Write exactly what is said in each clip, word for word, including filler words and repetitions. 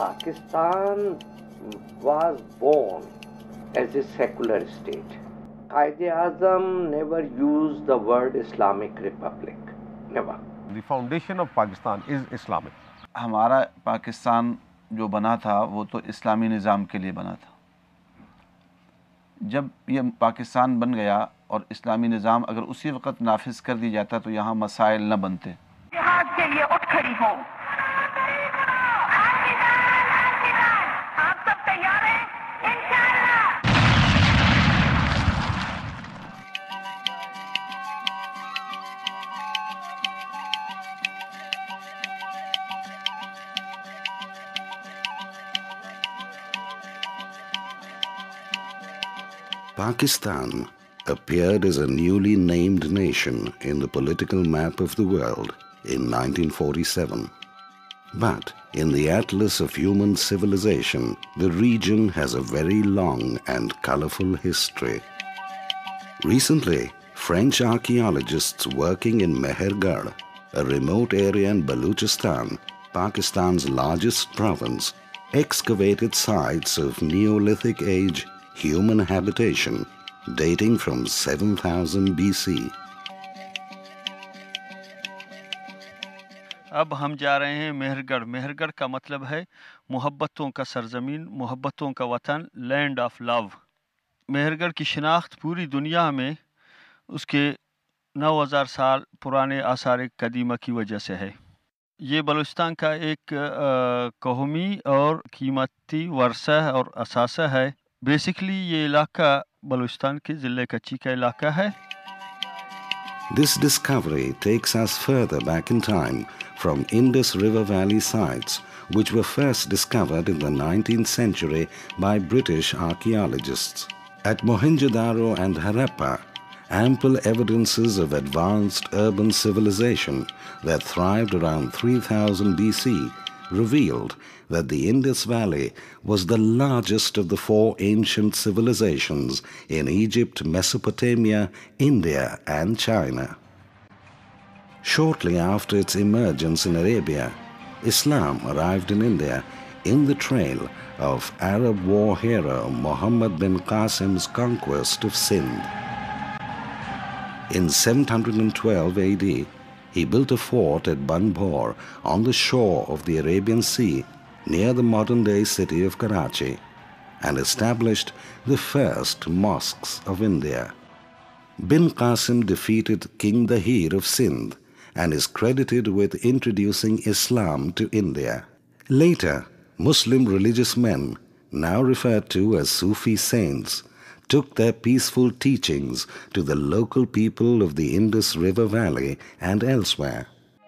Pakistan was born as a secular state. Quaid-e-Azam never used the word Islamic Republic. Never. The foundation of Pakistan is Islamic. हमारा पाकिस्तान जो बना था वो तो इस्लामी निज़ाम के लिए बना था. जब ये पाकिस्तान बन गया और इस्लामी निज़ाम अगर उसी वक्त नाफिज कर दिया जाता तो यहाँ मसाइल न बनते. जिहाद के लिए उठ खड़ी हो. आप सब तैयार हैं? इंशाअल्लाह. Pakistan appeared as a newly named nation in the political map of the world in nineteen forty-seven. But in the atlas of human civilization, the region has a very long and colorful history. Recently, French archaeologists working in Mehergarh, a remote area in Balochistan, Pakistan's largest province, excavated sites of Neolithic age human habitation dating from seven thousand B C. अब हम जा रहे हैं मेहरगढ़. मेहरगढ़ का मतलब है मोहब्बतों का सरजमीन, मोहब्बतों का वतन, लैंड ऑफ लव. मेहरगढ़ की शिनाख्त पूरी दुनिया में उसके नौ हज़ार साल पुराने आसार कदीमा की वजह से है. ये बलूचिस्तान का एक कौमी और कीमती वर्सा और असासा है. बेसिकली ये इलाका बलूचिस्तान के ज़िले कच्ची का इलाका है. This discovery takes us further back in time from Indus River Valley sites, which were first discovered in the nineteenth century by British archaeologists. At Mohenjo-daro and Harappa, ample evidences of advanced urban civilization that thrived around three thousand B C revealed that the Indus Valley was the largest of the four ancient civilizations in Egypt, Mesopotamia, India, and China. Shortly after its emergence in Arabia, Islam arrived in India in the trail of Arab war hero Muhammad bin Qasim's conquest of Sindh. In seven hundred twelve A D, he built a fort at Banbhor on the shore of the Arabian Sea near the modern-day city of Karachi and established the first mosques of India. Bin Qasim defeated King Dahir of Sindh and is credited with introducing Islam to India. Later, Muslim religious men, now referred to as Sufi saints, took their peaceful teachings to the local people of the Indus River Valley and elsewhere.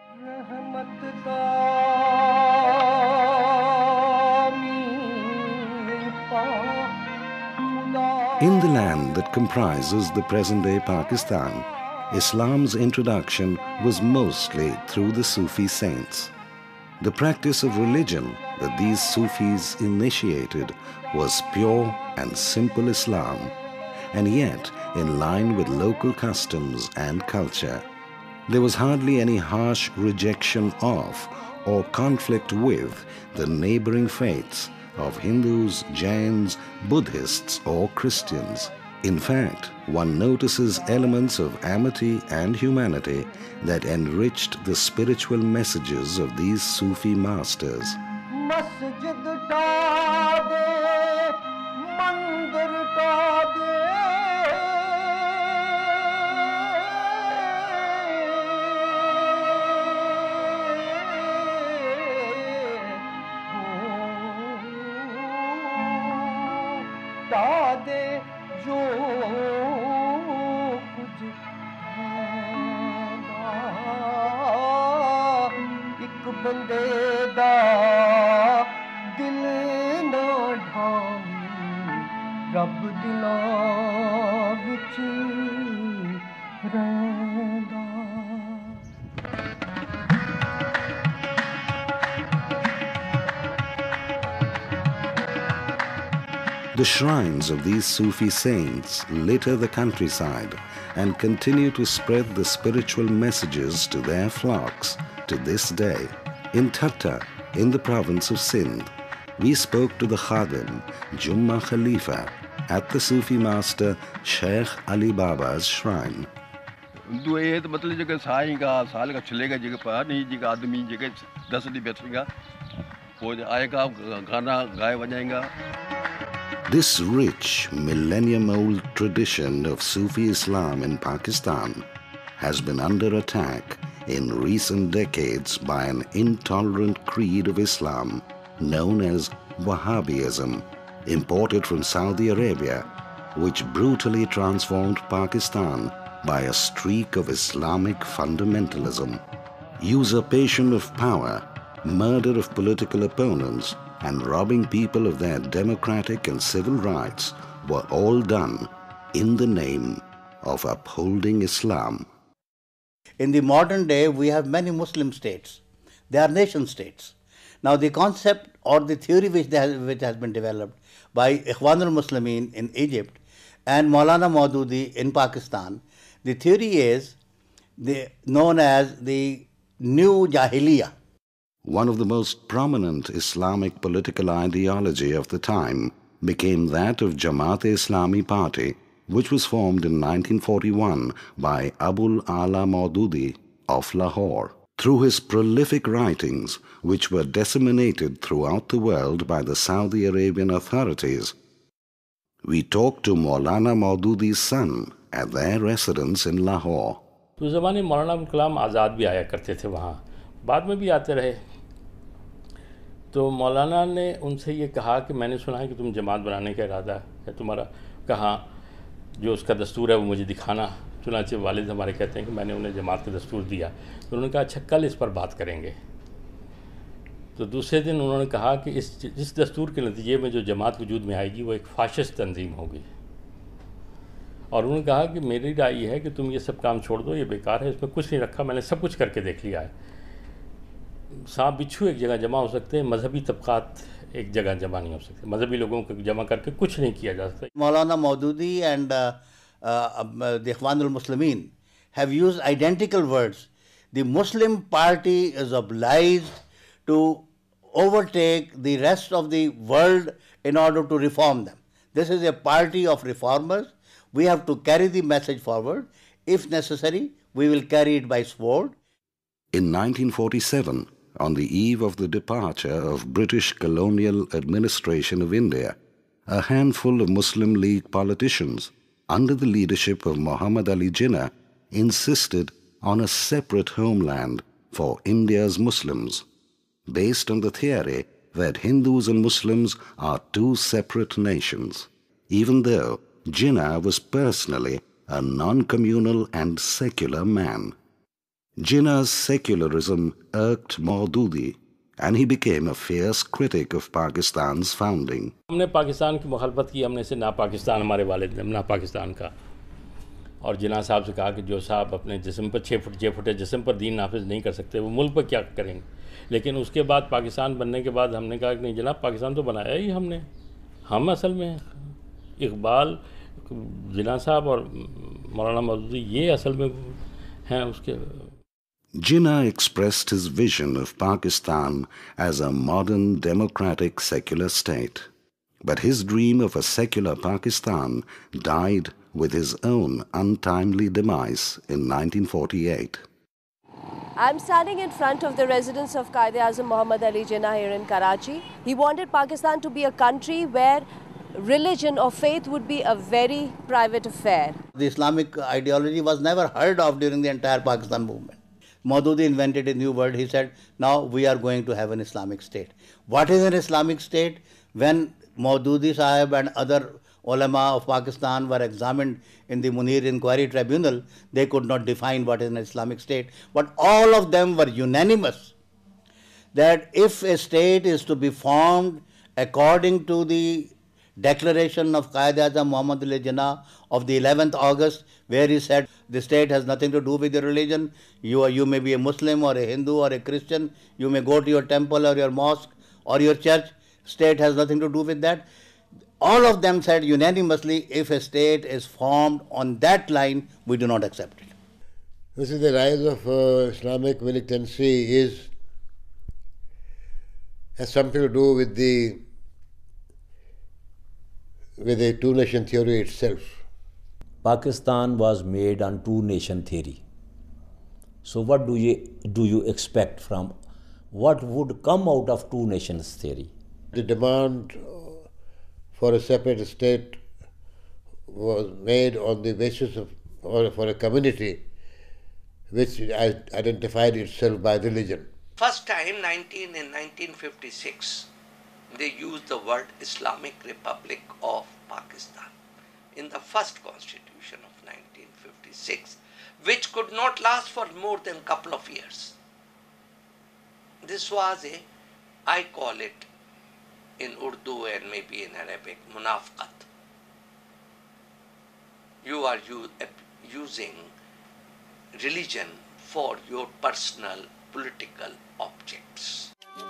In the land that comprises the present-day Pakistan, Islam's introduction was mostly through the Sufi saints. The practice of religion that these Sufis initiated was pure and simple Islam, and yet in line with local customs and culture. There was hardly any harsh rejection of or conflict with the neighboring faiths of Hindus, Jains, Buddhists, or Christians. In fact, one notices elements of amity and humanity that enriched the spiritual messages of these Sufi masters. The shrines of these Sufi saints litter the countryside and continue to spread the spiritual messages to their flocks to this day. In Thatta, in the province of Sindh, we spoke to the Khadim, Jumma Khalifa, at the Sufi master Sheikh Ali Baba's shrine. तो ये तो मतलब जगह साएगा साल का चलेगा जगह पर नहीं जगह आदमी जगह दस दिन बैठेगा वो आएगा गाना गाए बजाएगा. This rich millennium-old tradition of Sufi Islam in Pakistan has been under attack in recent decades by an intolerant creed of Islam known as Wahhabism, imported from Saudi Arabia, which brutally transformed Pakistan by a streak of Islamic fundamentalism. Usurpation of power, murder of political opponents, and robbing people of their democratic and civil rights were all done in the name of upholding Islam. In the modern day, we have many Muslim states. They are nation states. Now, the concept or the theory which, has, which has been developed by Ikhwanul Muslimin in Egypt and Maulana Maududi in Pakistan, the theory is the, known as the New Jahiliyyah. One of the most prominent Islamic political ideology of the time became that of Jamaat-e-Islami Party, which was formed in nineteen forty-one by Abul Ala Maududi of Lahore. Through his prolific writings, which were disseminated throughout the world by the Saudi Arabian authorities, we talked to Maulana Maududi's son at their residence in Lahore. उस ज़माने मौलाना कलाम आज़ाद भी आया करते थे वहाँ, बाद में भी आते रहे. तो मौलाना ने उनसे ये कहा कि मैंने सुना है कि तुम जमात बनाने का इरादा है तुम्हारा. कहा जो उसका दस्तूर है वो मुझे दिखाना. चुनांचे वालिद हमारे कहते हैं कि मैंने उन्हें जमात का दस्तूर दिया. तो उन्होंने कहा अच्छा कल इस पर बात करेंगे. तो दूसरे दिन उन्होंने कहा कि इस इस दस्तूर के नतीजे में जो जमात वजूद में आएगी वो एक फाशिस्ट तंजीम होगी. और उन्होंने कहा कि मेरी राय ये है कि तुम ये सब काम छोड़ दो, ये बेकार है, इसमें कुछ नहीं रखा, मैंने सब कुछ करके देख लिया है. सांप बिच्छू एक जगह जमा हो सकते हैं, मजहबी तबकात एक जगह जमा नहीं हो सकते. मजहबी लोगों को जमा करके कुछ नहीं किया जा सकता. Maulana Maududi and uh, uh, uh, the Ikhwanul Muslimin have used identical words. The Muslim party is obliged to overtake the rest of the world in order to reform them. This is a party of reformers. We have to carry the message forward. If necessary, we will carry it by sword. In nineteen forty-seven, on the eve of the departure of British colonial administration of India, a handful of Muslim League politicians, under the leadership of Muhammad Ali Jinnah, insisted on a separate homeland for India's Muslims, based on the theory that Hindus and Muslims are two separate nations, even though Jinnah was personally a non-communal and secular man. Jinnah's secularism irked Maududi, and he became a fierce critic of Pakistan's founding. हमने पाकिस्तान की मुखालफत की, हमने से ना पाकिस्तान हमारे वालिद ने ना पाकिस्तान का. और जिन्ना साहब से कहा कि जो साहब अपने जिस्म पर छः फुट छः फुटे जिस्म पर दीन नाफिज नहीं कर सकते वो मुल्क पर क्या करेंगे. लेकिन उसके बाद पाकिस्तान बनने के बाद हमने कहा कि नहीं जनाब, पाकिस्तान तो बनाया ही हमने. हम असल में इकबाल, जिन्ना साहब और मौलाना मौदूदी ये असल में हैं उसके. Jinnah expressed his vision of Pakistan as a modern, democratic, secular state. But his dream of a secular Pakistan died with his own untimely demise in nineteen forty-eight. I'm standing in front of the residence of Quaid-e-Azam Muhammad Ali Jinnah here in Karachi. He wanted Pakistan to be a country where religion or faith would be a very private affair. The Islamic ideology was never heard of during the entire Pakistan movement. Maududi invented a new word. He said, now we are going to have an Islamic state. What is an Islamic state? When Maududi Sahib and other ulama of Pakistan were examined in the Munir Inquiry Tribunal, they could not define what is an Islamic state. But all of them were unanimous that if a state is to be formed according to the declaration of Quaid-e-Azam Muhammad Ali Jinnah of the eleventh August, where he said the state has nothing to do with your religion. You, are, you may be a Muslim or a Hindu or a Christian. You may go to your temple or your mosque or your church. State has nothing to do with that. All of them said unanimously, if a state is formed on that line, we do not accept it. This is the rise of uh, Islamic militancy is has something to do with the with the two-nation theory itself. Pakistan was made on two-nation theory. So what do you do you expect from what would come out of two nations theory? The demand for a separate state was made on the basis of, or for a community which identified itself by religion. First time nineteen in nineteen fifty-six, they used the word Islamic Republic of Pakistan in the first constitution of nineteen fifty-six, which could not last for more than a couple of years. This was a, I call it in Urdu and maybe in Arabic, munafqat. You are u- using religion for your personal political objects.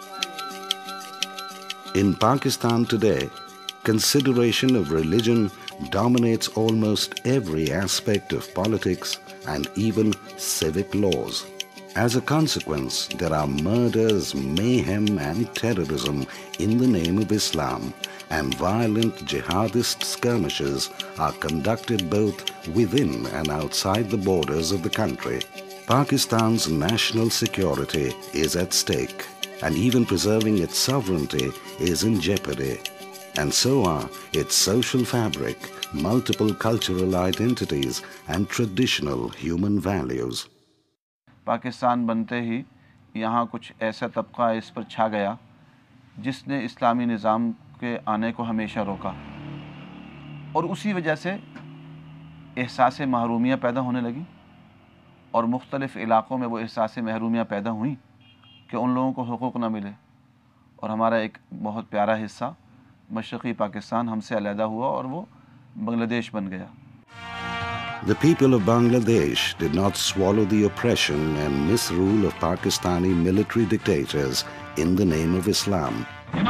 In Pakistan today, consideration of religion dominates almost every aspect of politics and even civic laws. As a consequence, there are murders, mayhem and terrorism in the name of Islam, and violent jihadist skirmishes are conducted both within and outside the borders of the country. Pakistan's national security is at stake, and even preserving its sovereignty is in jeopardy. And so are its social fabric, multiple cultural identities, and traditional human values. Pakistan बनते ही यहाँ कुछ ऐसा तबका इस पर छा गया जिसने इस्लामी निज़ाम के आने को हमेशा रोका, और उसी वजह से एहसास महरूमियाँ पैदा होने लगी, और मुख्तलिफ़ इलाक़ों में वो एहसास महरूमियाँ पैदा हुई कि उन लोगों को हुकूक़ ना मिले, और हमारा एक बहुत प्यारा हिस्सा मशरक़ी पाकिस्तान हमसे अलहदा हुआ और वो बांग्लादेश बन गया. The people of Bangladesh did not swallow the oppression and misrule of Pakistani military dictators in the name of Islam.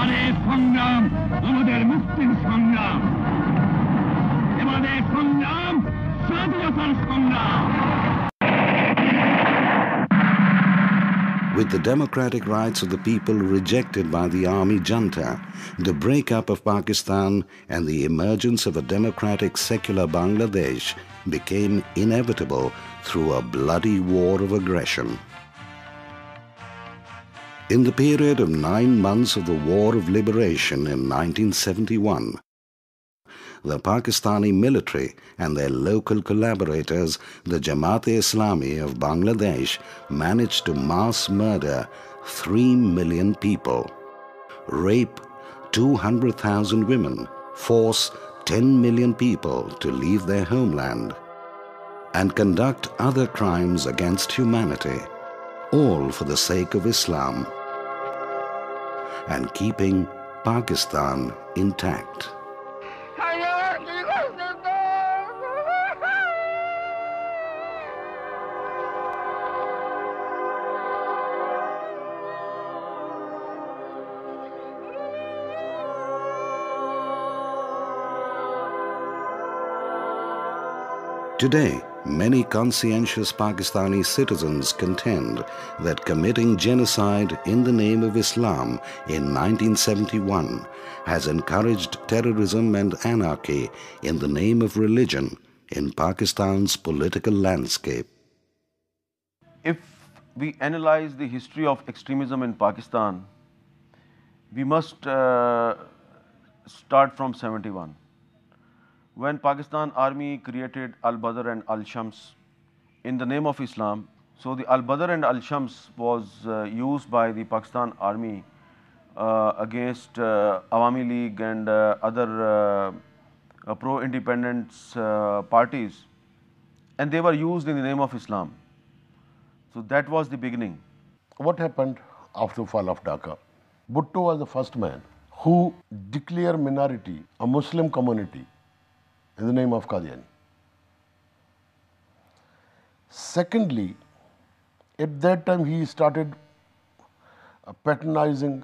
With the democratic rights of the people rejected by the army junta, the breakup of Pakistan and the emergence of a democratic secular Bangladesh became inevitable through a bloody war of aggression. In the period of nine months of the War of Liberation in nineteen seventy-one, the Pakistani military and their local collaborators, the Jamaat-e-Islami of Bangladesh, managed to mass murder three million people, rape two hundred thousand women, force ten million people to leave their homeland, and conduct other crimes against humanity, all for the sake of Islam and keeping Pakistan intact. Today, many conscientious Pakistani citizens contend that committing genocide in the name of Islam in nineteen seventy-one has encouraged terrorism and anarchy in the name of religion in Pakistan's political landscape. If we analyze the history of extremism in Pakistan, we must uh, start from seventy-one. When Pakistan Army created Al-Badr and Al-Shams in the name of Islam, so the Al-Badr and Al-Shams was uh, used by the Pakistan Army uh, against uh, Awami League and uh, other uh, uh, pro-independence uh, parties, and they were used in the name of Islam. So that was the beginning. What happened after the fall of Dhaka? Bhutto was the first man who declared minority, a Muslim community, in the name of Qadiani. Secondly, at that time he started uh, patronizing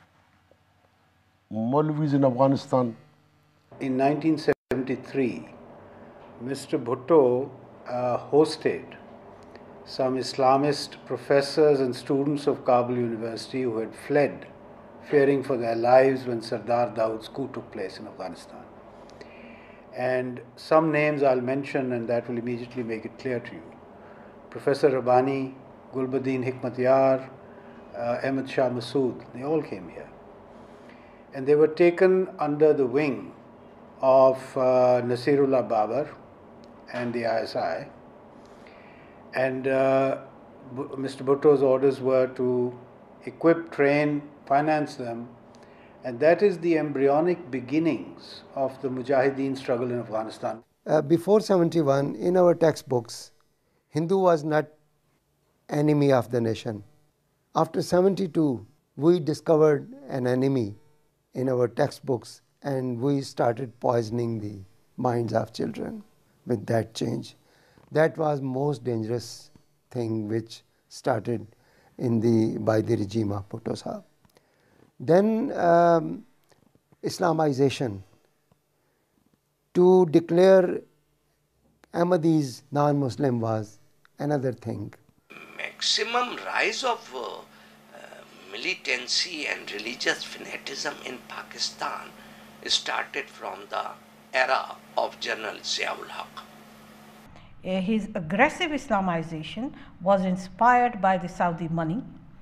Maulvis in Afghanistan. In nineteen seventy-three, Mister Bhutto uh, hosted some Islamist professors and students of Kabul University who had fled fearing for their lives when Sardar Dawood's coup took place in Afghanistan. And some names I'll mention, and that will immediately make it clear to you. Professor Rabbani, Gulbuddin Hikmatyar, uh, Ahmed Shah Massoud, they all came here. And they were taken under the wing of uh, Nasirullah Babar and the I S I. And uh, Mister Bhutto's orders were to equip, train, finance them, and that is the embryonic beginnings of the Mujahideen struggle in Afghanistan. Uh, before seventy-one, in our textbooks, Hindu was not enemy of the nation. After seventy-two, we discovered an enemy in our textbooks, and we started poisoning the minds of children with that change. That was most dangerous thing which started in the by the regime of Bhutto Sahab. Then um, Islamization. To declare Ahmadis non-Muslim was another thing. Maximum rise of uh, uh, militancy and religious fanaticism in Pakistan started from the era of General Ziaul Haq. His aggressive Islamization was inspired by the Saudi money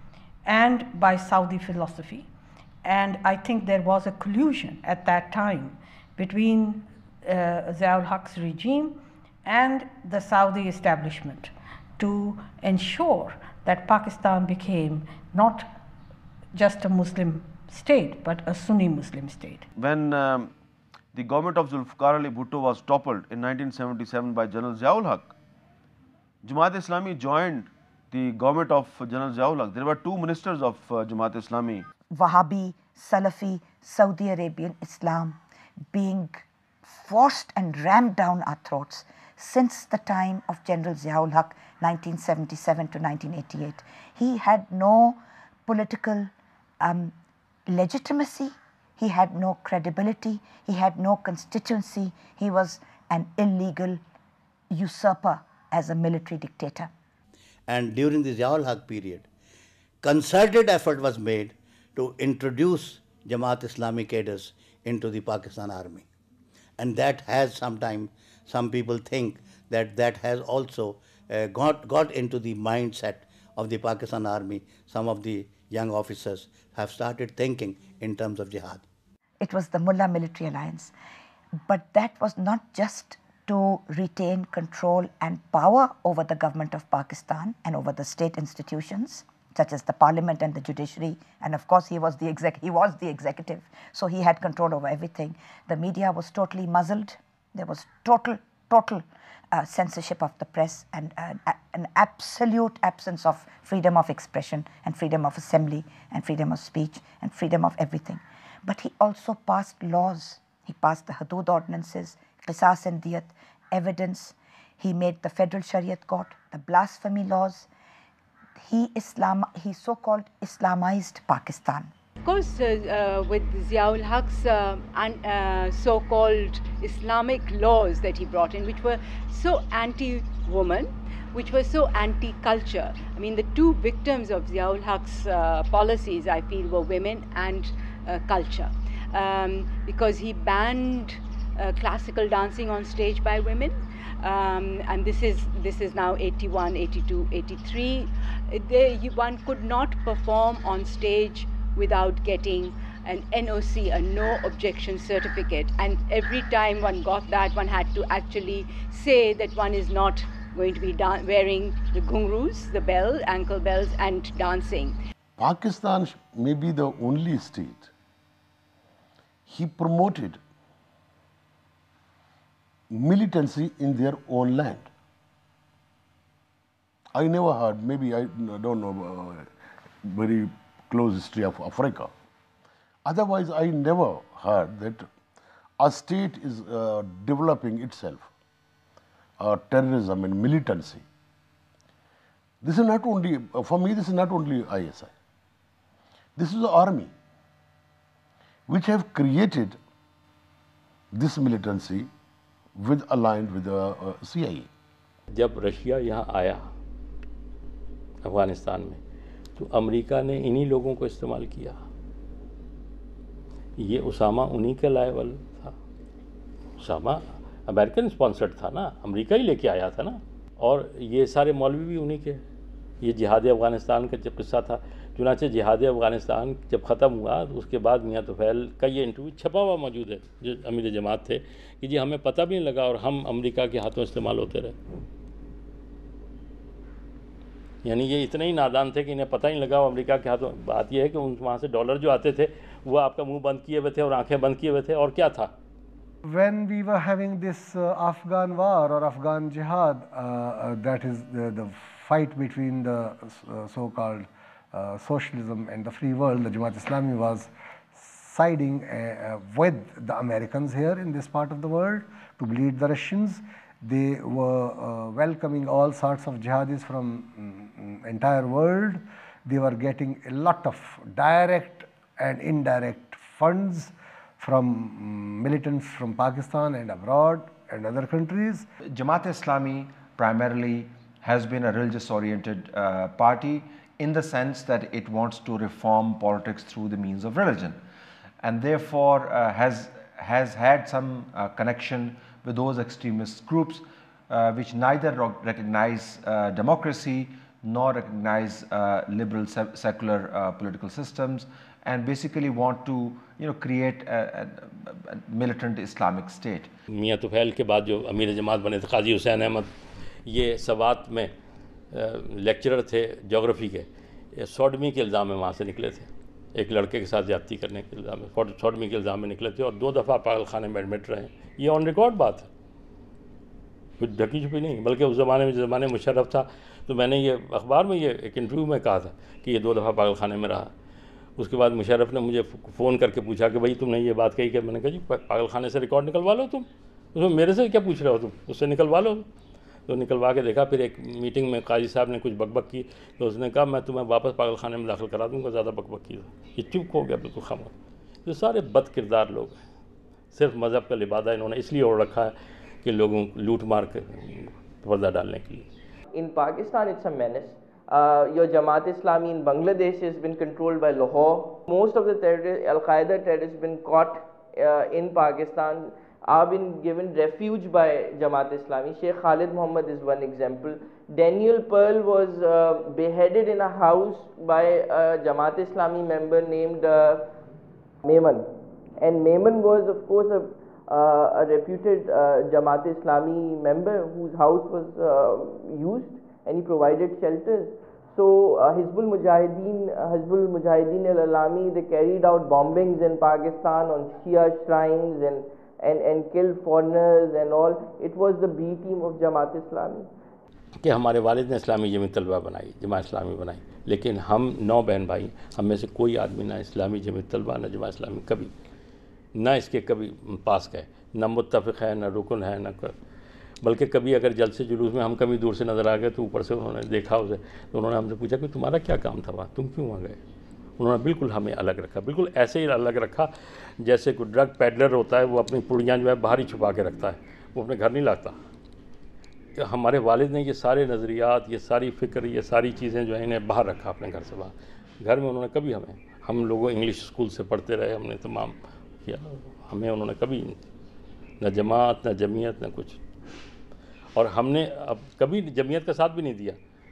and by Saudi philosophy, and I think there was a collusion at that time between uh, Ziaul Haq's regime and the Saudi establishment to ensure that Pakistan became not just a Muslim state but a Sunni Muslim state. When um, the government of Zulfikar Ali Bhutto was toppled in nineteen seventy-seven by General Ziaul Haq, Jamaat-e-Islami joined the government of General Ziaul Haq. There were two ministers of uh, Jamaat-e-Islami. Wahhabi, Salafi, Saudi Arabian Islam being forced and rammed down our throats since the time of General Ziaul Haq, nineteen seventy-seven to nineteen eighty-eight. He had no political um, legitimacy, he had no credibility, he had no constituency, he was an illegal usurper as a military dictator. And during the Ziaul Haq period, concerted effort was made to introduce Jamaat Islami cadres into the Pakistan army. And that has sometimes, some people think that that has also uh, got, got into the mindset of the Pakistan army. Some of the young officers have started thinking in terms of jihad. It was the Mullah military alliance. But that was not just to retain control and power over the government of Pakistan and over the state institutions, such as the parliament and the judiciary, and of course he was the exec he was the executive, so he had control over everything. The media was totally muzzled. There was total, total uh, censorship of the press and uh, an absolute absence of freedom of expression and freedom of assembly and freedom of speech and freedom of everything. But he also passed laws. He passed the Hudud ordinances, Qisas and Diyat, evidence. He made the federal Shariat court, the blasphemy laws. He Islam, he so-called Islamized Pakistan. Of course, uh, uh, with Ziaul Haq's uh, uh, so-called Islamic laws that he brought in, which were so anti-woman, which were so anti-culture. I mean, the two victims of Ziaul Haq's uh, policies, I feel, were women and uh, culture. Um, because he banned uh, classical dancing on stage by women. Um, and this is this is now eighty-one, eighty-two, eighty-three. They, one could not perform on stage without getting an N O C, a no objection certificate, and every time one got that, one had to actually say that one is not going to be wearing the ghungroos, the bell, ankle bells, and dancing. Pakistan may be the only state he promoted militancy in their own land. I never heard, maybe I don't know, uh, very close history of Africa. Otherwise, I never heard that a state is uh, developing itself, uh, terrorism and militancy. This is not only, uh, for me, this is not only I S I. This is the army, which have created this militancy with aligned with the uh, C I A. जब Russia यहाँ आया अफ़गानिस्तान में तो America ने इन्हीं लोगों को इस्तेमाल किया ये उसामा उन्हीं के लायवल था। उसामा अमेरिकन स्पॉन्सर्ड था ना, अमेरिका ही लेके आया था ना, और ये सारे मौलवी भी उन्हीं के। ये जिहाद अफ़गानिस्तान का जब किस्सा था, चुनाचे जिहाद अफ़गानिस्तान जब ख़त्म हुआ तो उसके बाद मियाँ तुफ़ैल का ये इंटरव्यू छपा हुआ मौजूद है जो अमीर जमात थे कि जी हमें पता भी नहीं लगा और हम अमेरिका के हाथों इस्तेमाल होते रहे। यानी ये इतने ही नादान थे कि इन्हें पता ही नहीं लगा अमेरिका के हाथों। बात यह है कि उन वहाँ से डॉलर जो आते थे वो आपका मुंह बंद किए हुए थे और आंखें बंद किए हुए थे, और क्या था। When we were having this uh, Afghan war or Afghan jihad, uh, uh, that is the, the fight between the uh, so-called uh, socialism and the free world, the Jamaat Islami was siding uh, with the Americans here in this part of the world to bleed the Russians. They were uh, welcoming all sorts of jihadis from um, entire world. They were getting a lot of direct and indirect funds from um, militants from Pakistan and abroad and other countries. Jamaat Islami primarily has been a religious oriented uh, party in the sense that it wants to reform politics through the means of religion, and therefore uh, has, has had some uh, connection with those extremist groups uh, which neither recognize uh, democracy nor recognize uh, liberal se secular uh, political systems, and basically want to you know create a, a, a militant Islamic state. मियाँ तुफ़ैल के बाद जो अमीर जमात बने थे काजी हुसैन अहमद, ये सवात में lecturer थे जोग्राफ़ी के, सॉडमी के इल्ज़ाम में वहाँ से निकले थे। एक लड़के के साथ ज़्यादती करने के इल्ज़ाम में सॉडमी के इल्ज़ाम में निकले थे और दो दफ़ा पागल खाने में एडमिट रहे। ये ऑन रिकॉर्ड बात है, कुछ ढकी छुपी नहीं। बल्कि उस ज़माने में ज़माने मुशर्रफ था तो मैंने ये अखबार में ये एक इंटरव्यू में कहा था कि ये दो दफ़ा पागल खाने में रहा। उसके बाद मुशर्रफ ने मुझे फ़ोन करके पूछा कि भाई तुमने ये बात कही कि मैंने कहा जी पागल खाने से रिकॉर्ड निकलवा लो तुम, उसमें मेरे से क्या पूछ रहे हो तुम, उससे निकलवा लो। तो निकलवा के देखा, फिर एक मीटिंग में काजी साहब ने कुछ बकबक की तो उसने कहा मैं तुम्हें वापस पागल खाने में दाखिल करा दूँगा, ज़्यादा बकबक की। ये चुप हो गया बिल्कुल खामोश। तो सारे बद किरदार लोग हैं, सिर्फ मज़हब का लिबादा इन्होंने इसलिए ओढ़ रखा है कि लोगों लूट मार के पर्दा डालने के लिए। In Pakistan it's a menace. Uh, your Jamaat Islami in Bangladesh has been controlled by Lahore. Most of the terrorists, Al-Qaeda terrorists have been caught uh, in Pakistan, have been given refuge by Jamaat Islami. Sheikh Khalid Muhammad is one example. Daniel Pearl was uh, beheaded in a house by a Jamaat Islami member named uh, Maiman. And Maiman was of course a, uh, a reputed uh, Jamaat Islami member whose house was uh, used, and he provided shelters. So uh, Hizbul Mujahideen, uh, Hizbul Mujahideen al-Alami, they carried out bombings in Pakistan on Shia shrines and, and, and killed foreigners and all. It was the B team of Jamaat Islami. कि हमारे वालिद ने इस्लामी जमीयत तलबा बनाई, जमात इस्लामी बनाई, लेकिन हम नौ बहन भाई, हम में से कोई आदमी ना इस्लामी जमीयत तलबा ना जमात इस्लामी कभी ना इसके कभी पास गए, ना मुत्तफ़िक़ है ना रुकन है ना कर। बल्कि कभी अगर जलसे जुलूस में हम कभी दूर से नज़र आ गए तो ऊपर से उन्होंने देखा उसे, तो उन्होंने हमसे पूछा कि तुम्हारा क्या काम था वहाँ, तुम क्यों वहाँ गए। उन्होंने बिल्कुल हमें अलग रखा, बिल्कुल ऐसे ही अलग रखा जैसे कोई ड्रग पैडलर होता है, वो अपनी पुड़ियाँ जो है बाहर ही छुपा के रखता है, वो अपने घर नहीं लाता। हमारे वालिद ने ये सारे नज़रियात, ये सारी फ़िक्र, ये सारी चीज़ें जो है इन्हें बाहर रखा अपने घर से बाहर। घर में उन्होंने कभी हमें, हम लोगों इंग्लिश स्कूल से पढ़ते रहे, हमने तमाम किया, हमें उन्होंने कभी न जमात न जमीयत न कुछ, और हमने अब कभी जमीयत का साथ भी नहीं दिया।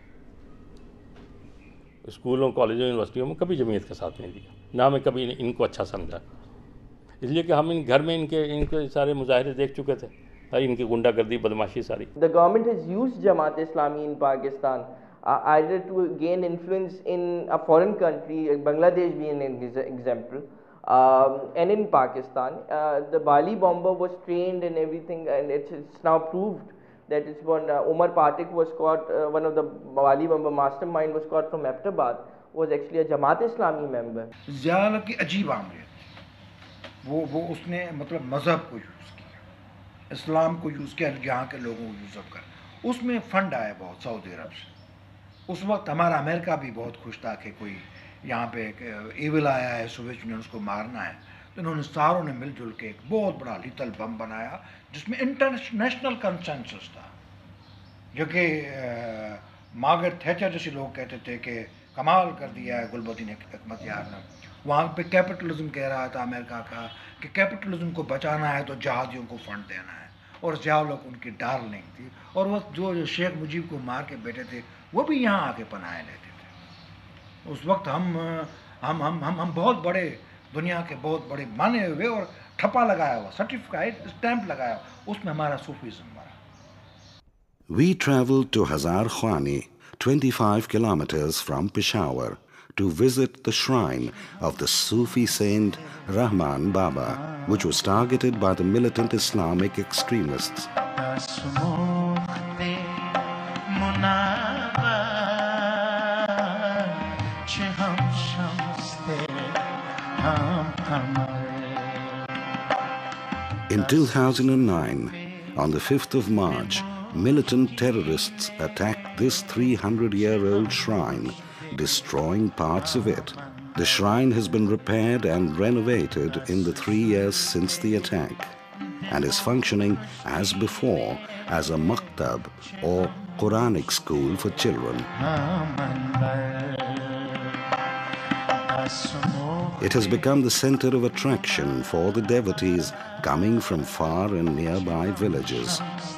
स्कूलों कॉलेजों यूनिवर्सिटियों में कभी जमीयत का साथ नहीं दिया, ना हमें कभी इनको अच्छा समझा, इसलिए कि हम इन घर में इनके इनके सारे मुजाहिरे देख चुके थे, इनकी गुंडागर्दी बदमाशी सारी। The government has used Jamaat Islami in Pakistan uh, either to gain influence in a foreign country, Bangladesh being an example, um, and in Pakistan. Uh, the Bali bomber was trained and everything, and it's, it's now proved that it's one. Uh, Umar Patik was caught, uh, one of the Bali bomber mastermind was caught from Ahmedabad, was actually a Jamaat Islami member. Ziaul की अजीब आमरीत, वो वो उसने मतलब मज़हब को use किया, इस्लाम को यूज़ किया, यहाँ के लोगों को यूज़ कर, उसमें फ़ंड आया बहुत सऊदी अरब से। उस वक्त हमारा अमेरिका भी बहुत खुश था कि कोई यहाँ पे ईविल आया है, सोवियत यूनियन उसको मारना है, तो इन्होंने सारों ने मिलजुल के एक बहुत बड़ा लीथल बम बनाया जिसमें इंटरनेशनल कंसेंसस था, जो कि मार्गरेट थैचर जैसे लोग कहते थे कि कमाल कर दिया है गुलबदीन हिकमतयार ने, वहाँ पे कैपिटलिज्म कह रहा था अमेरिका का कि कैपिटलिज्म को बचाना है तो जहादियों को फंड देना है, और ज़ियाउल-हक उनकी डार्लिंग थी, और वो जो, जो शेख मुजीब को मार के बैठे थे वो भी यहाँ आके पनाहे लेते थे। उस वक्त हम हम हम हम हम बहुत बड़े, दुनिया के बहुत बड़े माने हुए और ठप्पा लगाया हुआ, सर्टिफाइड स्टैंप लगाया हुआ, उसमें हमारा सूफीज़म मरा। We travelled to Hazar Khwani, twenty-five kilometers from Peshawar, to visit the shrine of the Sufi saint Rahman Baba, which was targeted by the militant Islamic extremists. In two thousand nine, on the fifth of March, militant terrorists attacked this three hundred year old shrine, destroying parts of it. The shrine has been repaired and renovated in the three years since the attack and is functioning as before as a maktab or Quranic school for children. It has become the center of attraction for the devotees coming from far and nearby villages.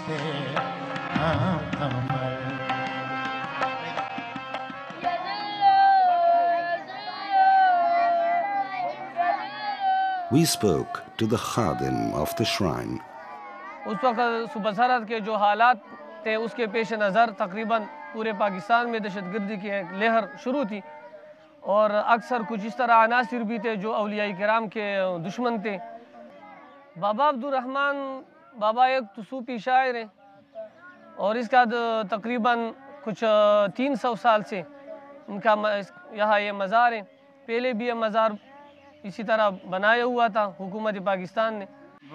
We spoke to the khadim of the shrine. उस वक्त सुबसरत के जो हालात थे उसके पेश नज़र तकरीबन पूरे पाकिस्तान में दहशतगर्दी की एक लहर शुरू थी, और अक्सर कुछ इस तरह अनासिर भी थे जो औलिया किराम के दुश्मन थे। बाबा अब्दुल रहमान बाबा एक तो सूफी शायर हैं, और इसका तकरीबन कुछ तीन सौ साल से इनका यहाँ ये मज़ार है। पहले भी ये मज़ार इसी तरह बनाया हुआ था हुकूमत पाकिस्तान ने।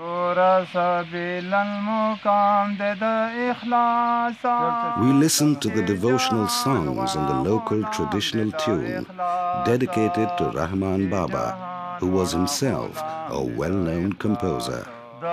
We listened to the devotional songs in the local traditional tune dedicated to Rahman Baba, who was himself a well-known composer.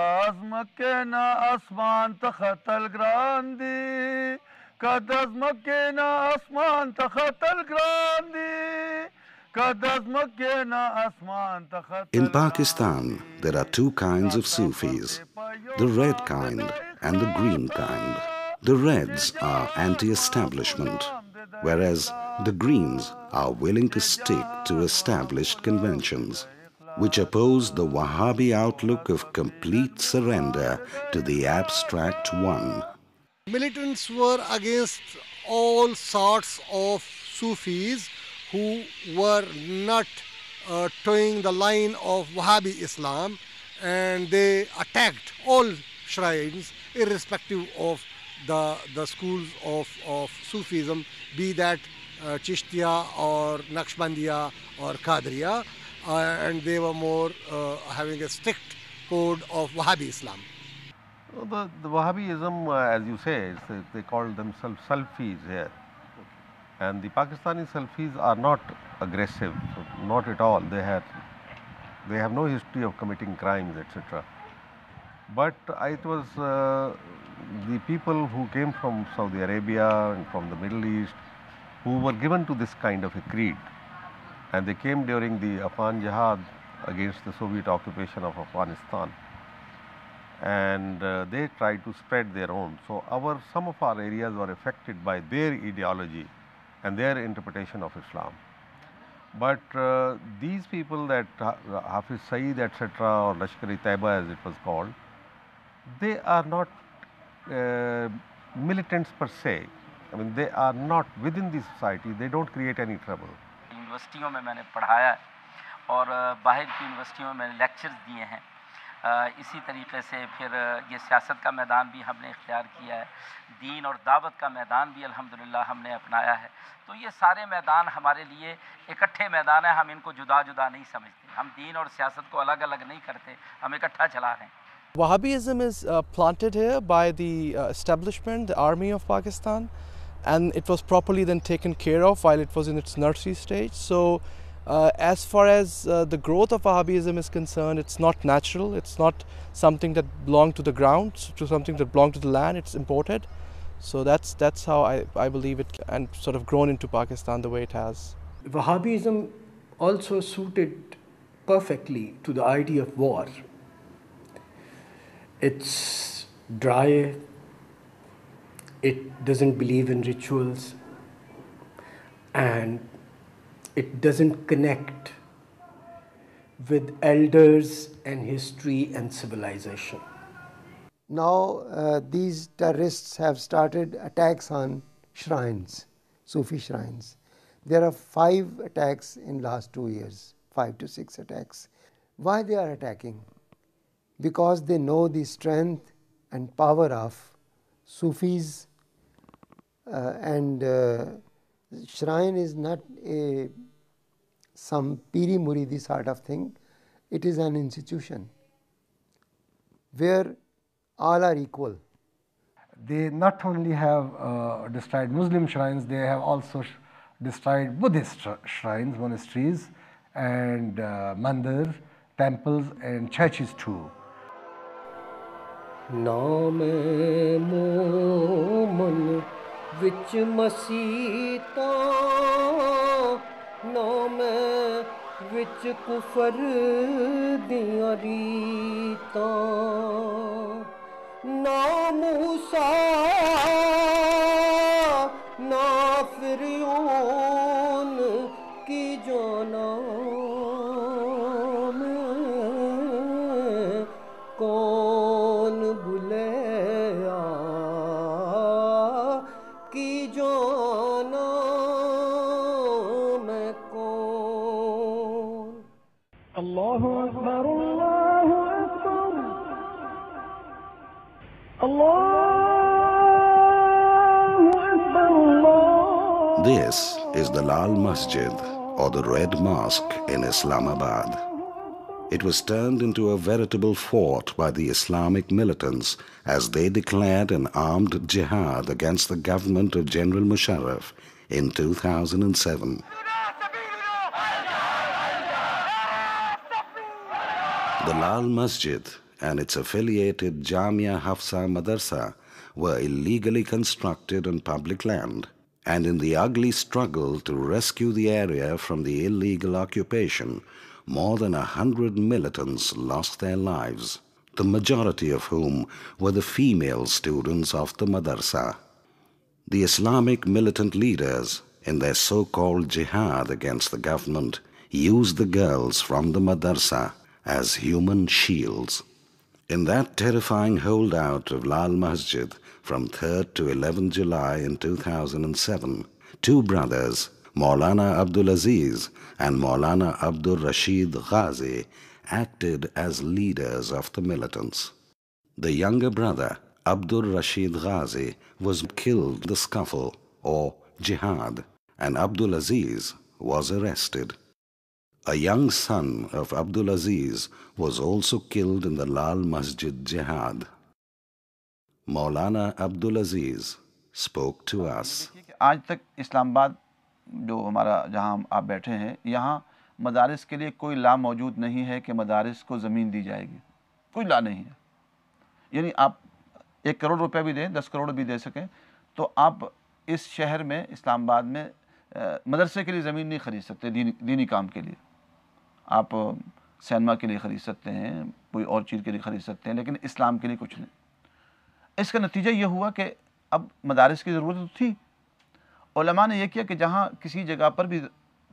In Pakistan, there are two kinds of Sufis, the red kind and the green kind. The reds are anti-establishment, whereas the greens are willing to stick to established conventions, which oppose the Wahhabi outlook of complete surrender to the abstract one. Militants were against all sorts of Sufis who were not uh, towing the line of Wahhabi Islam, and they attacked all shrines irrespective of the, the schools of, of Sufism, be that uh, Chishtiya or Naqshbandiya or Qadriya, uh, and they were more uh, having a strict code of Wahhabi Islam. The, the Wahhabism, uh, as you say, they, they call themselves Salafis here. And the Pakistani Salafis are not aggressive, not at all. They have, they have no history of committing crimes, et cetera. But it was uh, the people who came from Saudi Arabia and from the Middle East who were given to this kind of a creed. And they came during the Afghan Jihad against the Soviet occupation of Afghanistan. And uh, they tried to spread their own. So our, some of our areas were affected by their ideology and their interpretation of Islam. But uh, these people that Hafiz Saeed, et cetera, or Lashkar-e-Taiba as it was called, they are not uh, militants per se. I mean, they are not within the society, they don't create any trouble. यूनिवर्सिटियों में मैंने पढ़ाया और बाहर की यूनिवर्सिटियों में lectures दिए हैं। इसी तरीके से फिर ये सियासत का मैदान भी हमने इख्तियार किया है, दीन और दावत का मैदान भी अल्हम्दुलिल्लाह हमने अपनाया है। तो ये सारे मैदान हमारे लिए इकट्ठे मैदान है, हम इनको जुदा जुदा नहीं समझते, हम दीन और सियासत को अलग अलग नहीं करते, हम इकट्ठा चला रहे हैं। Wahhabism is uh, planted here by the uh, establishment, the army of Pakistan, and it was properly then taken care of while it was in its nursery stage. So uh, as far as uh, the growth of Wahhabism is concerned, it's not natural, it's not something that belonged to the ground, to something that belonged to the land, it's imported. So that's, that's how I, I believe it, and sort of grown into Pakistan the way it has. Wahhabism also suited perfectly to the idea of war. It's dry, it doesn't believe in rituals, and it doesn't connect with elders and history and civilization. Now uh, these terrorists have started attacks on shrines, Sufi shrines. There are five attacks in last two years, five to six attacks. Why they are attacking? Because they know the strength and power of Sufis, uh, and uh, shrine is not a some piri muridi sort of thing. It is an institution where all are equal. They not only have uh, destroyed Muslim shrines, they have also sh destroyed Buddhist shrines, monasteries, and uh, mandirs, temples, and churches too. ਨਾਮ ਮੋਮਨ ਵਿੱਚ ਮਸੀਤਾਂ ਨਾਮ ਵਿੱਚ ਕੁਫਰ ਦੀਆਂ ਰੀਤਾਂ ਨਾ ਮੂਸਾ ਨਾ ਫਿਰਊਨ ਕੀ ਜਾਨਾ ਮੈਂ ਕੌਣ ਭੁਲਿਆ ਕੀ ਜਾਨਾ ਮੈਂ ਕੌਣ ਅੱਲਾਹੁ Akbar ਅੱਲਾਹੁ Akbar This is the Lal Masjid, or the Red Mosque in Islamabad. It was turned into a veritable fort by the Islamic militants as they declared an armed jihad against the government of General Musharraf in two thousand seven. The Lal Masjid and its affiliated Jamia Hafsa Madarsa were illegally constructed on public land, and in the ugly struggle to rescue the area from the illegal occupation, more than a hundred militants lost their lives, the majority of whom were the female students of the madarsa. The Islamic militant leaders, in their so-called jihad against the government, used the girls from the madarsa as human shields. In that terrifying holdout of Lal Masjid from third to eleventh July in two thousand seven, two brothers, Maulana Abdul Aziz and Maulana Abdul Rashid Ghazi, acted as leaders of the militants. The younger brother, Abdul Rashid Ghazi, was killed in the scuffle, or jihad, and Abdul Aziz was arrested. A young son of Abdul Aziz was also killed in the Lal Masjid jihad. Maulana Abdul Aziz spoke to us. आज तक इस्लामाबाद जो हमारा जहाँ आप बैठे हैं, यहाँ मदारिस के लिए कोई ला मौजूद नहीं है कि मदारिस को ज़मीन दी जाएगी, कोई ला नहीं है। यानी आप एक करोड़ रुपए भी दें, दस करोड़ भी दे सकें, तो आप इस शहर में इस्लामाबाद में मदरसे के लिए ज़मीन नहीं ख़रीद सकते, दीनी दीनी काम के लिए। आप सिनेमा के लिए ख़रीद सकते हैं, कोई और चीज़ के लिए ख़रीद सकते हैं, लेकिन इस्लाम के लिए कुछ नहीं। इसका नतीजा ये हुआ कि अब मदारिस की ज़रूरत तो थी, उलमा ने यह किया कि जहाँ किसी जगह पर भी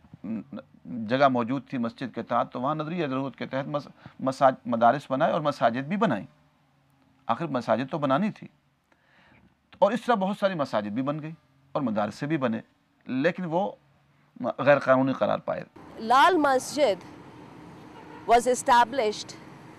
जगह मौजूद थी मस्जिद के तहत, तो वहाँ नज़रिया ज़रूरत के तहत मस, मसाज मदारिस बनाए और मसाजिद भी बनाई। आखिर मसाजिद तो बनानी थी, और इस तरह बहुत सारी मसाजिद भी बन गई और मदारिस भी बने, लेकिन वो गैर कानूनी करार पाए। Lal Masjid was established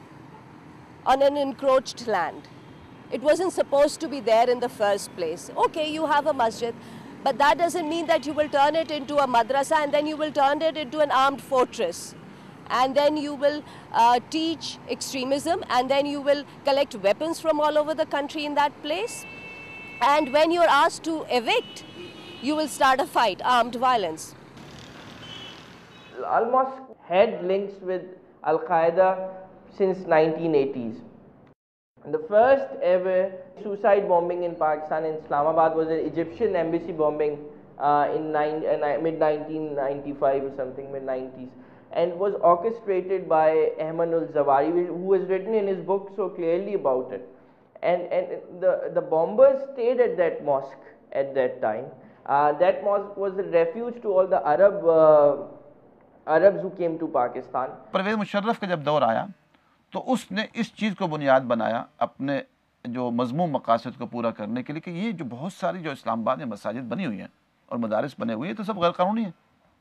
on an encroached land. It wasn't supposed to be there in the first place. Okay, you have a masjid, but that doesn't mean that you will turn it into a madrasa and then you will turn it into an armed fortress. And then you will uh, teach extremism, and then you will collect weapons from all over the country in that place. And when you're asked to evict, you will start a fight, armed violence. Al Mosque had links with Al Qaeda since nineteen eighties. The first ever suicide bombing in Pakistan in Islamabad was an Egyptian embassy bombing uh, in nine, uh, mid nineteen ninety-five or something, mid nineties, and was orchestrated by Ahmadul Zawari, who has written in his book so clearly about it. And, and the, the bombers stayed at that mosque at that time. Uh, that mosque was the refuge to all the Arab uh, Arabs who came to Pakistan. Parvez Musharraf का जब दौर आया तो उसने इस चीज़ को बुनियाद बनाया अपने जो मज़मूम मकासद को पूरा करने के लिए कि ये जो बहुत सारी जो इस्लामाबाद में मसाजिद बनी हुई हैं और मदारिस बने हुए हैं तो सब गैर कानूनी हैं,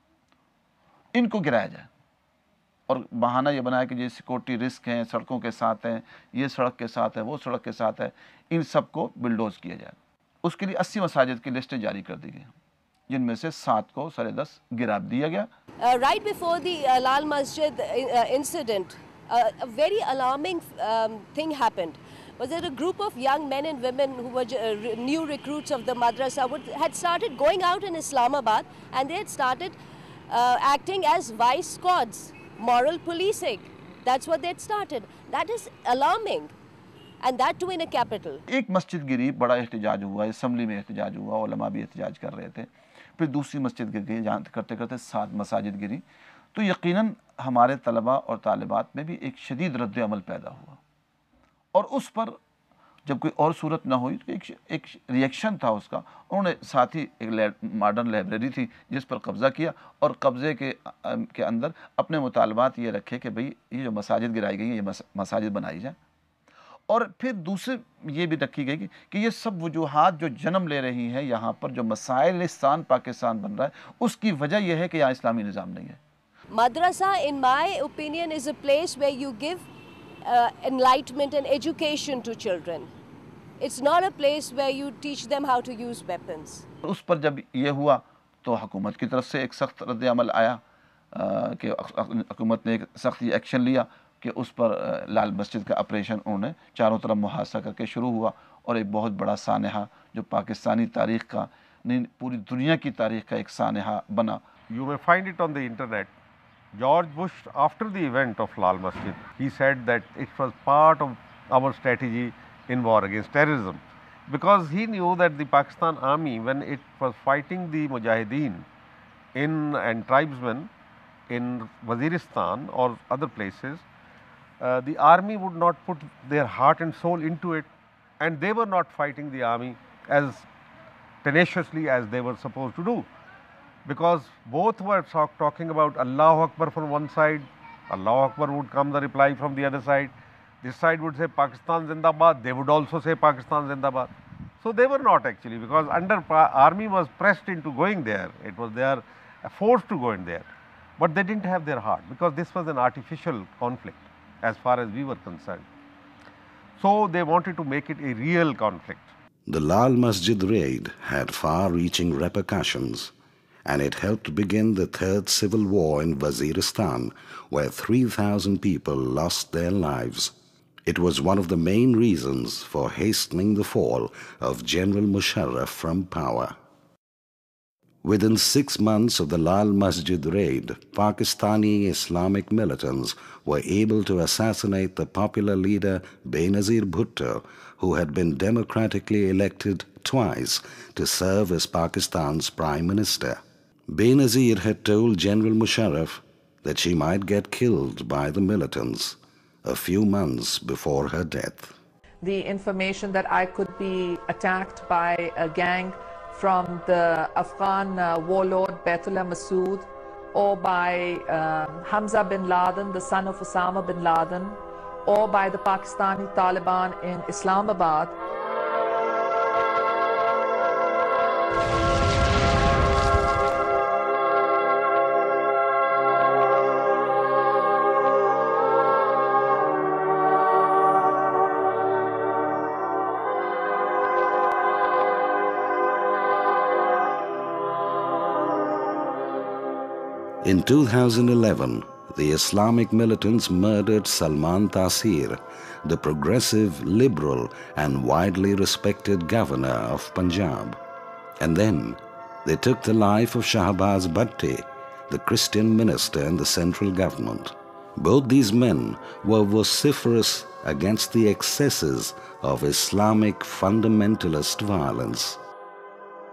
इनको गिराया जाए। और बहाना ये बनाया कि ये सिक्योरिटी रिस्क हैं, सड़कों के साथ हैं, ये सड़क के साथ है, वो सड़क के साथ है, इन सब को बिल्डोज किया जाए। उसके लिए अस्सी मसाजिद की लिस्टें जारी कर दी गई, जिनमें से सात को सरे दस गिरा दिया गया। Right before the Lal Masjid incident a very alarming um, thing happened. Was there a group of young men and women who were uh, new recruits of the madrasa would, had started going out in Islamabad, and they had started uh, acting as vice squads, moral policing. That's what they had started. That is alarming, and that too in a capital. एक मस्जिद गिरी, बड़ा एहतजाज हुआ, assembly में एहतजाज हुआ, उलमा भी एहतजाज कर रहे थे। फिर दूसरी मस्जिद गिर गई, जहाँ करते करते सात मसाजिद गिरी। तो यकीनन हमारे तलबा और तालिबात में भी एक शदीद रद्द अमल पैदा हुआ, और उस पर जब कोई और सूरत ना हुई तो एक एक रिएक्शन था उसका। उन्होंने साथ ही एक मॉडर्न लाइब्रेरी थी जिस पर कब्ज़ा किया, और कब्ज़े के के अंदर अपने मुतालबात ये रखे कि भाई ये जो मसाजिद गिराई गई हैं, ये मस, मसाजिद बनाई जाए। और फिर दूसरे ये भी रखी गई कि ये सब वजूहात जो जन्म ले रही हैं यहाँ पर, जो मसाइलिस्तान पाकिस्तान बन रहा है, उसकी वजह यह है कि यहाँ इस्लामी निज़ाम नहीं है। Madrasa, in my opinion, is a place where you give uh, enlightenment and education to children. It's not a place where you teach them how to use weapons. उस पर जब ये हुआ तो हुकूमत की तरफ से एक सख्त रद्द अमल आया कि हुकूमत ने एक सख्त एक्शन लिया कि उस पर लाल मस्जिद का ऑपरेशन उन्होंने चारों तरफ मुहासा करके शुरू हुआ, और एक बहुत बड़ा सानहा जो पाकिस्तानी तारीख़ का नहीं पूरी दुनिया की तारीख़ का एक सानहा बना। You may find it on the internet. George Bush, after the event of Lal Masjid, he said that it was part of our strategy in war against terrorism, because he knew that the Pakistan army, when it was fighting the Mujahideen in and tribesmen in Waziristan or other places, uh, the army would not put their heart and soul into it, and they were not fighting the army as tenaciously as they were supposed to do. Because both were talk, talking about Allahu Akbar from one side, Allahu Akbar would come the reply from the other side. This side would say Pakistan Zindabad, they would also say Pakistan Zindabad. So they were not actually, because under army was pressed into going there, it was their forced to go in there. But they didn't have their heart, because this was an artificial conflict as far as we were concerned. So they wanted to make it a real conflict. The Lal Masjid raid had far-reaching repercussions, and it helped begin the Third Civil War in Waziristan, where three thousand people lost their lives. It was one of the main reasons for hastening the fall of General Musharraf from power. Within six months of the Lal Masjid raid, Pakistani Islamic militants were able to assassinate the popular leader Benazir Bhutto, who had been democratically elected twice to serve as Pakistan's Prime Minister. Benazir had told General Musharraf that she might get killed by the militants a few months before her death. The information that I could be attacked by a gang from the Afghan uh, warlord Baitullah Masood, or by um, Hamza bin Laden, the son of Osama bin Laden, or by the Pakistani Taliban in Islamabad. In two thousand eleven, the Islamic militants murdered Salman Taseer, the progressive, liberal and widely respected governor of Punjab. And then they took the life of Shahbaz Bhatti, the Christian minister in the central government. Both these men were vociferous against the excesses of Islamic fundamentalist violence.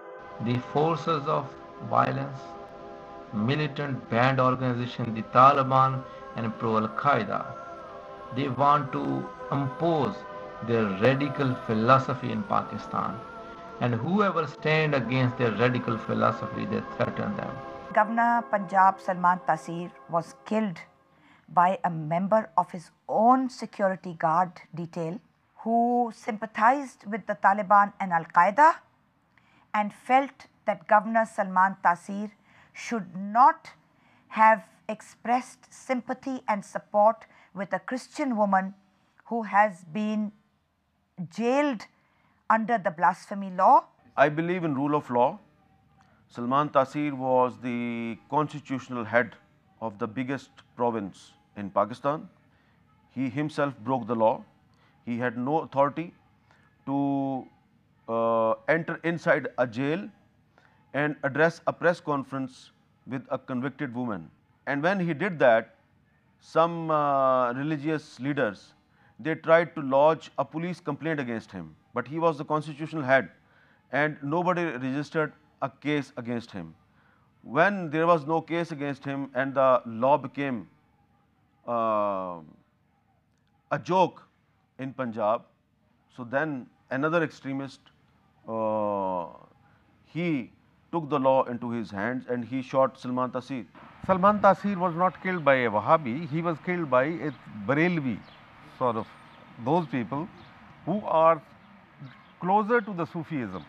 the forces of violence, militant band organization, the Taliban and pro-Al-Qaeda, they want to impose their radical philosophy in Pakistan. And whoever stand against their radical philosophy, they threaten them. Governor Punjab Salman Taseer was killed by a member of his own security guard detail who sympathized with the Taliban and Al-Qaeda and felt that Governor Salman Taseer should not have expressed sympathy and support with a Christian woman who has been jailed under the blasphemy law. I believe in rule of law. Salman Taseer was the constitutional head of the biggest province in Pakistan. He himself broke the law. He had no authority to uh, enter inside a jail and address a press conference with a convicted woman. And when he did that, some uh, religious leaders, they tried to lodge a police complaint against him. But he was the constitutional head and nobody registered a case against him. When there was no case against him and the law became uh, a joke in Punjab, so then another extremist, uh, he took the law into his hands and he shot Salman Taseer. Salman Taseer was not killed by a Wahhabi, he was killed by a Barelvi, sort of those people who are closer to the Sufism.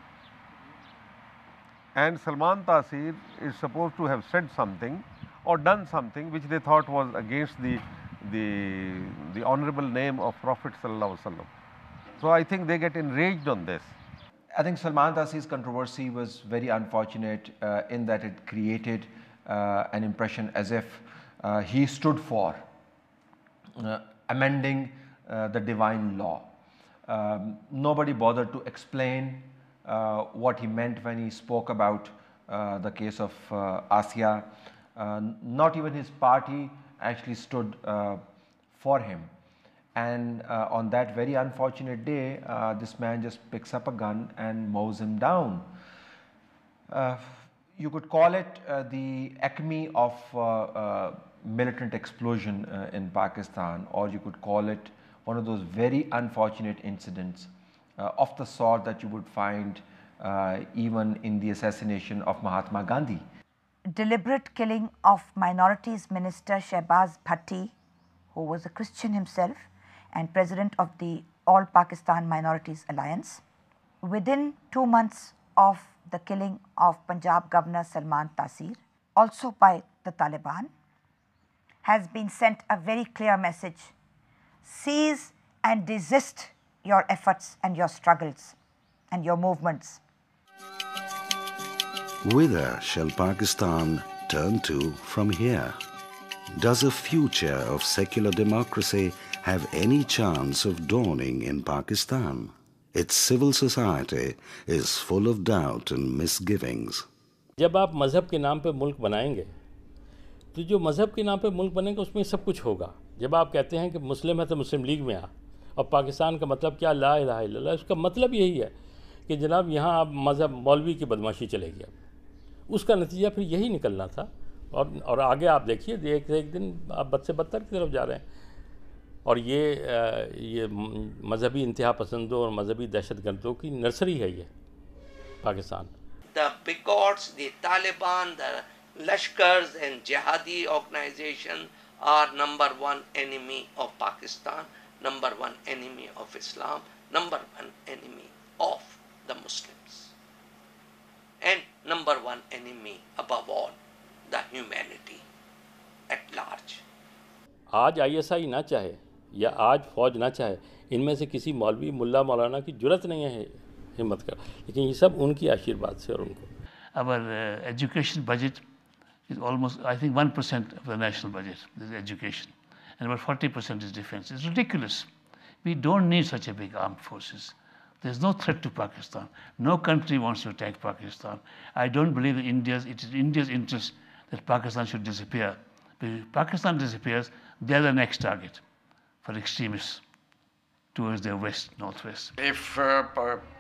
And Salman Taseer is supposed to have said something or done something which they thought was against the, the, the honorable name of Prophet Sallallahu Alaihi Wasallam. So I think they get enraged on this. I think Salman Taseer's controversy was very unfortunate uh, in that it created uh, an impression as if uh, he stood for uh, amending uh, the divine law. Um, nobody bothered to explain uh, what he meant when he spoke about uh, the case of uh, Asiya. Uh, not even his party actually stood uh, for him. And uh, on that very unfortunate day, uh, this man just picks up a gun and mows him down. Uh, you could call it uh, the acme of uh, uh, militant explosion uh, in Pakistan, or you could call it one of those very unfortunate incidents uh, of the sort that you would find uh, even in the assassination of Mahatma Gandhi. Deliberate killing of minorities minister Shehbaz Bhatti, who was a Christian himself and president of the All Pakistan Minorities Alliance. Within two months of the killing of Punjab Governor Salman Taseer, also by the Taliban, has been sent a very clear message: cease and desist your efforts and your struggles and your movements. Whither shall Pakistan turn to from here? Does a future of secular democracy have any chance of dawning in Pakistan? Its civil society is full of doubt and misgivings. जब आप मज़हब के नाम पे मुल्क बनाएंगे तो जो मज़हब के नाम पे मुल्क बनेगा उसमें सब कुछ होगा. जब आप कहते हैं कि मुस्लिम है तो मुस्लिम लीग में आ, और पाकिस्तान का मतलब क्या, ला इलाहा इल्लल्लाह, उसका मतलब यही है कि जनाब यहाँ आप मज़हब मौलवी की बदमाशी चलेगी. अब उसका नतीजा फिर यही निकलना था. और और आगे आप देखिए, एक एक दिन आप बद से बदतर की तरफ जा रहे हैं. और ये ये मजहबी इंतहा पसंदों और मजहबी दहशतगर्दों की नर्सरी है ये Pakistan. The bigots, the Taliban, the Lashkars and Jihadi organization are number one enemy of Pakistan, number one enemy of Islam, number one enemy of the Muslims, and number one enemy above all, the humanity at large. आज I S I ना चाहे या आज फौज ना चाहे, इनमें से किसी मौलवी मुल्ला मौलाना की जुरत नहीं है हिम्मत कर, लेकिन ये सब उनकी आशीर्वाद से और उनको. Our uh, education budget is almost, I think, one percent of the national budget is education, and about forty percent is defense. It's ridiculous. We don't need such a big armed forces. There's no threat to Pakistan. No country wants to attack Pakistan. I don't believe that India's, it is India's interest that Pakistan should disappear. But if Pakistan disappears, they're the next target for extremists towards their west, northwest. If uh,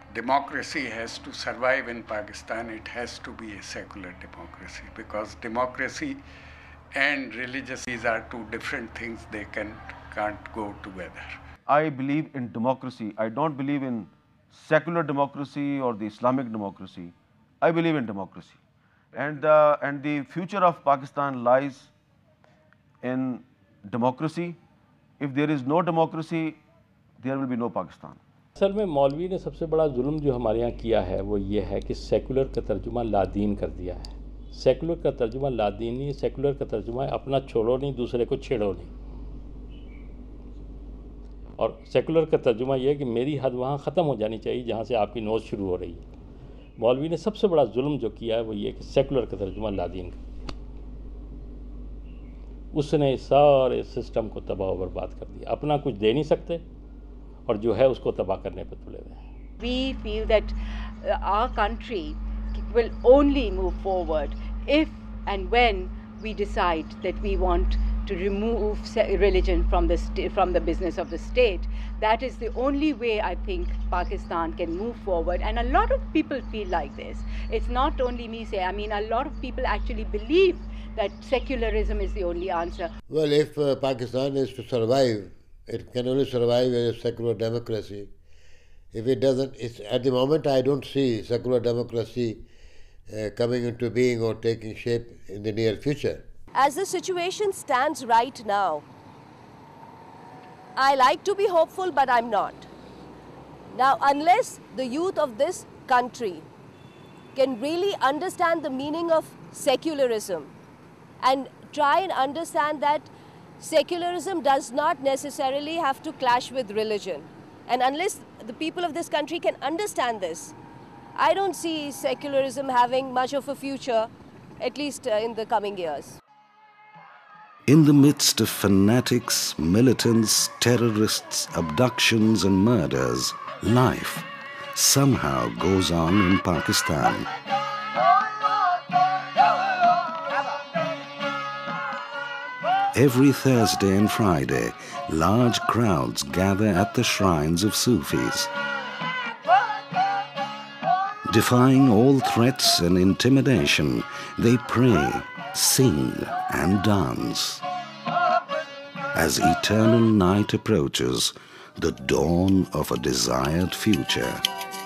democracy has to survive in Pakistan, it has to be a secular democracy, because democracy and religious, these are two different things, they can, can't go together. I believe in democracy. I don't believe in secular democracy or the Islamic democracy. I believe in democracy. And, uh, and the future of Pakistan lies in democracy. If there is no democracy, there will be no Pakistan. असल में मौलवी ने सबसे बड़ा जुल्म जो हमारे यहाँ किया है वो ये है कि सेकुलर का तर्जुमा लादीन कर दिया है। सेकुलर का तर्जुमा लादीन नहीं, सेकुलर का तर्जुमा है अपना छोड़ो नहीं, दूसरे को छेड़ो नहीं। और सेकुलर का तर्जुमा ये है कि मेरी हद वहाँ ख़त्म हो जानी चाहिए जहाँ से आपकी नोज़ शुरू हो रही है। मौलवी ने सबसे बड़ा जुल्म जो किया है वो ये कि सेकुलर का तर्जुमा लादीन कर दिया। उसने सारे सिस्टम को तबाह व बर्बाद कर दिया। अपना कुछ दे नहीं सकते और जो है उसको तबाह करने पर तुले हुए हैं। We feel that uh, our country will only move forward if and when we decide that we want to remove religion from the from the business of the state. That is the only way I think Pakistan can move forward, and a lot of people feel like this. It's not only me saying, I mean a lot of people actually believe that secularism is the only answer. Well, if uh, Pakistan is to survive, it can only survive as a secular democracy. If it doesn't, it's, at the moment I don't see secular democracy uh, coming into being or taking shape in the near future. As the situation stands right now, I like to be hopeful, but I'm not. Now, unless the youth of this country can really understand the meaning of secularism and try and understand that secularism does not necessarily have to clash with religion, and unless the people of this country can understand this, I don't see secularism having much of a future, at least uh, in the coming years. In the midst of fanatics, militants, terrorists, abductions and murders, life somehow goes on in Pakistan. Every Thursday and Friday, large crowds gather at the shrines of Sufis. Defying all threats and intimidation, they pray, sing and dance. As eternal night approaches, the dawn of a desired future.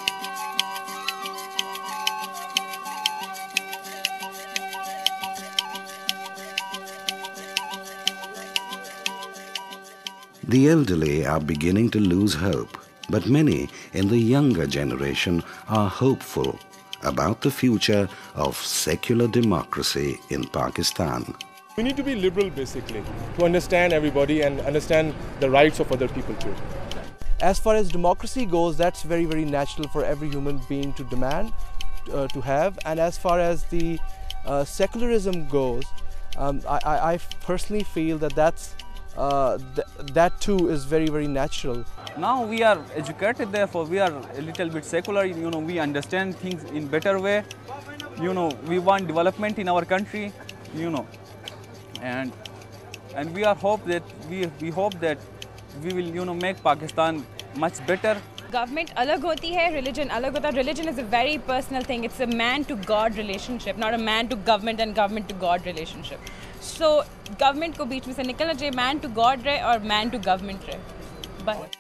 The elderly are beginning to lose hope, but many in the younger generation are hopeful about the future of secular democracy in Pakistan. We need to be liberal basically, to understand everybody and understand the rights of other people too. As far as democracy goes, that's very, very natural for every human being to demand, uh, to have. And as far as the uh, secularism goes, um, I, I, I personally feel that that's, uh, th that too is very, very natural. Now we are educated, therefore we are a little bit secular, you know, we understand things in better way. You know, we want development in our country, you know, and and we are hope that we we hope that we will, you know, make Pakistan much better. Government alag hoti hai, religion alag hota. Religion is a very personal thing. It's a man to God relationship, not a man to government and government to God relationship. So government ko beech mein se nikalna chahiye, man to God rahe or man to government rahe. But